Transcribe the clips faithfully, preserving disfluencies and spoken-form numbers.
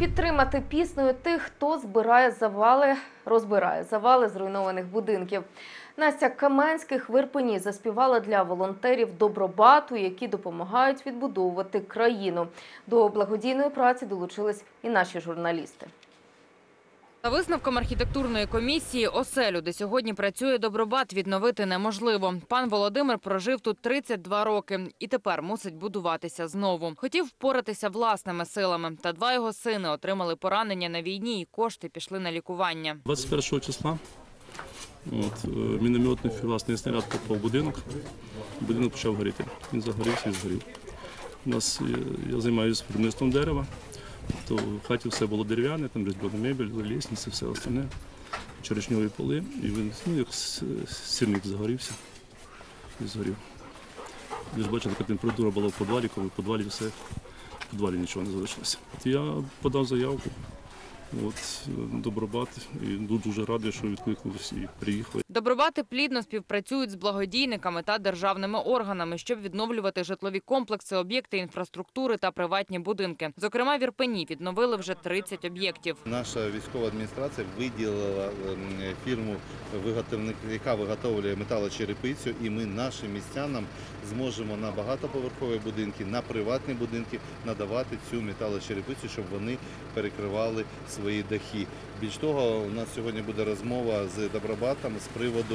Підтримати піснею тих, хто збирає завали, розбирає завали зруйнованих будинків. Настя Каменських в Ірпені заспівала для волонтерів Добробату, які допомагають відбудовувати країну. До благодійної праці долучились і наші журналісти. За висновком архітектурної комісії, оселю, де сьогодні працює Добробат, відновити неможливо. Пан Володимир прожив тут тридцять два роки і тепер мусить будуватися знову. Хотів впоратися власними силами, та два його сини отримали поранення на війні і кошти пішли на лікування. двадцять першого числа от, мінометний власний снаряд попав в будинок, будинок почав горіти. Він загорівся і згорів. У нас, я займаюся виробництвом дерева. То в хаті все було дерев'яне, там була мебель, лісниці, все остальне, черешньові поли. І він, ну, як сірник загорівся і згорів. Ви ж бачите, яка температура була в підвалі, коли в підвалі все, в підвалі нічого не залишилося. От я подав заявку, от, Добробат, і дуже радий, що відкликнулися і приїхали. Добробати плідно співпрацюють з благодійниками та державними органами, щоб відновлювати житлові комплекси, об'єкти інфраструктури та приватні будинки. Зокрема, в Ірпені відновили вже тридцять об'єктів. Наша військова адміністрація виділила фірму, яка виготовлює металочерепицю, і ми нашим містянам зможемо на багатоповерхові будинки, на приватні будинки надавати цю металочерепицю, щоб вони перекривали свої дахи. Більш того, у нас сьогодні буде розмова з Добробатом з приводу,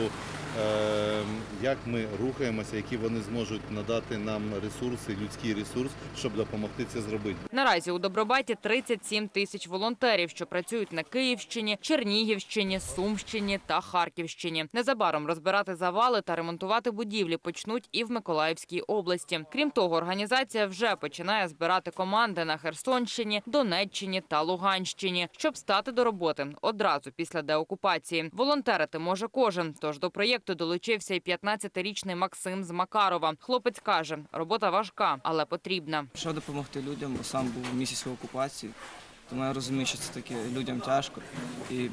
як ми рухаємося, які вони зможуть надати нам ресурси, людський ресурс, щоб допомогти це зробити. Наразі у Добробаті тридцять сім тисяч волонтерів, що працюють на Київщині, Чернігівщині, Сумщині та Харківщині. Незабаром розбирати завали та ремонтувати будівлі почнуть і в Миколаївській області. Крім того, організація вже починає збирати команди на Херсонщині, Донеччині та Луганщині, щоб стати до роботи одразу після деокупації. Волонтерити може кожен, тож до проєкту долучився і п'ятнадцятирічний Максим з Макарова. Хлопець каже, робота важка, але потрібна. Щоб допомогти людям, бо сам був місяць в окупації, тому я розумію, що це таке людям тяжко. І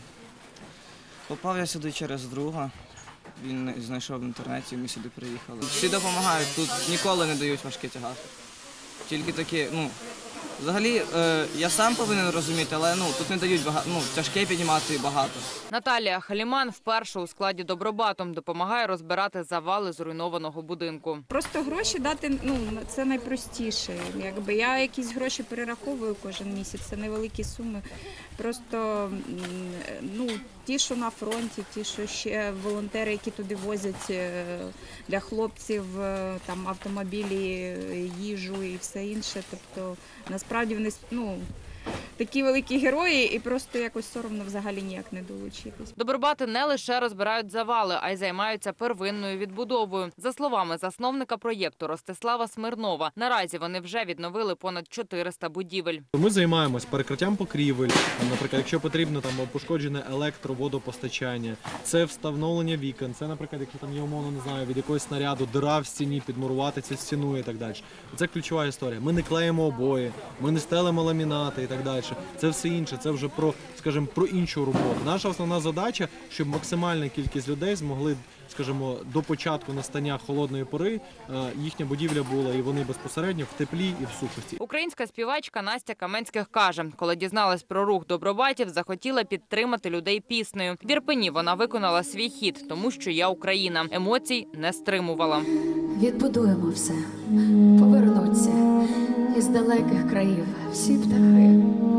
попав я сюди через друга, він знайшов в інтернеті, і ми сюди приїхали. Всі допомагають, тут ніколи не дають важкі тягари. Тільки такі, ну, взагалі, е, я сам повинен розуміти, але ну, тут не дають багато, ну, тяжке піднімати багато. Наталія Халіман вперше у складі Добробатом допомагає розбирати завали зруйнованого будинку. Просто гроші дати, ну, це найпростіше. Якби я якісь гроші перераховую кожен місяць, це невеликі суми. Просто, ну, ті, що на фронті, ті, що ще волонтери, які туди возять для хлопців, там, автомобілі, їжу і все інше. Тобто, насправді вони, ну, такі великі герої, і просто якось соромно взагалі ніяк не долучитись. Добробати не лише розбирають завали, а й займаються первинною відбудовою. За словами засновника проєкту Ростислава Смирнова, наразі вони вже відновили понад чотириста будівель. Ми займаємось перекриттям покрівель, наприклад, якщо потрібно там пошкоджене електроводопостачання, це встановлення вікон, це, наприклад, якщо там є умовно, не знаю, від якогось снаряду, дира в стіні, підмурувати цю стіну і так далі. Це ключова історія. Ми не клеїмо обої, ми не стелимо ламінати і так далі. Це все інше, це вже про, скажімо, про іншу роботу. Наша основна задача, щоб максимальна кількість людей змогли, скажімо, до початку настання холодної пори їхня будівля була і вони безпосередньо в теплі і в сухості. Українська співачка Настя Каменських каже, коли дізналась про рух Добробатів, захотіла підтримати людей піснею. В Ірпені вона виконала свій хіт «Тому що я Україна». Емоцій не стримувала. Відбудуємо все, повернуться із далеких країв всі птахи.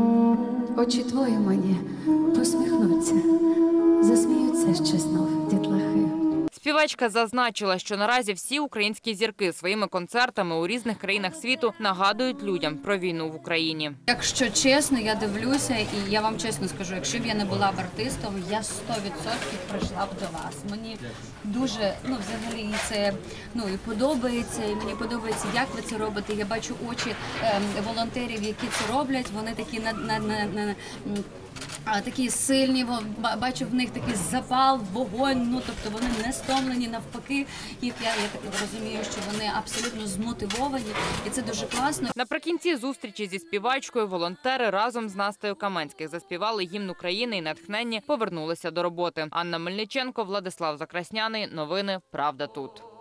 Очі твої мені посміхнуться, засміються ще знов дітлахи. Співачка зазначила, що наразі всі українські зірки своїми концертами у різних країнах світу нагадують людям про війну в Україні. Якщо чесно, я дивлюся, і я вам чесно скажу, якщо б я не була б артистом, я сто відсотків прийшла б до вас. Мені дуже, ну, взагалі, це, ну, і подобається, і мені подобається, як ви це робите. Я бачу очі е, волонтерів, які це роблять, вони такі на, на, на, на такі сильні, бачу в них такий запал, вогонь, ну, тобто вони не стомлені, навпаки, їх, я, я так розумію, що вони абсолютно змотивовані, і це дуже класно. Наприкінці зустрічі зі співачкою волонтери разом з Настею Каменських заспівали гімн України і натхненні повернулися до роботи. Анна Мельниченко, Владислав Закрасняний. Новини «Правда тут».